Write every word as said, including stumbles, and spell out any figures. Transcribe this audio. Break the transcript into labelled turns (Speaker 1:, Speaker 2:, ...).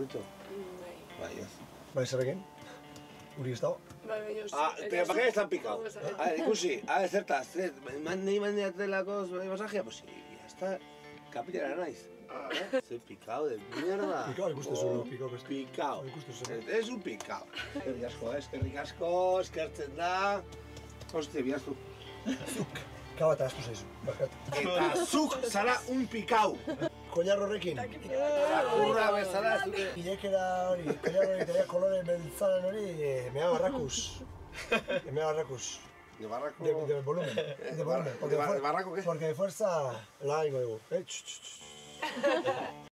Speaker 1: Bai.
Speaker 2: Bai, ez.
Speaker 3: Bai, zerrekin? Uri ez dago?
Speaker 1: Bai, baina...
Speaker 2: Ah, te bakar están picado. A ver, ikusi, a ver, zertaz, nahi mandiatelako masajea, pues sí, ya está. Kapitera naiz. Soy picado de mierda.
Speaker 3: Picao, ikuste zuru, picao beste.
Speaker 2: Picao.
Speaker 3: Ikuste zuru.
Speaker 2: Es un picao. Eskerrik asko, eskerrik asko, eskertzen da. Hostia, biaztu.
Speaker 3: Zuk, kaba eta astu zaizu, barkat.
Speaker 2: Eta zuk zara un picao.
Speaker 3: Koilar horrekin.
Speaker 2: Zakurra bezala ez dute.
Speaker 3: Ilekera hori, koilar hori, eta kolore beltzaren hori, mea barrakuz. Mea barrakuz.
Speaker 2: De barrako...
Speaker 3: De, de volumen. De volumen.
Speaker 2: ¿De barraco qué?
Speaker 3: Porque de fuerza la hago, digo. Eh, ch, ch, ch.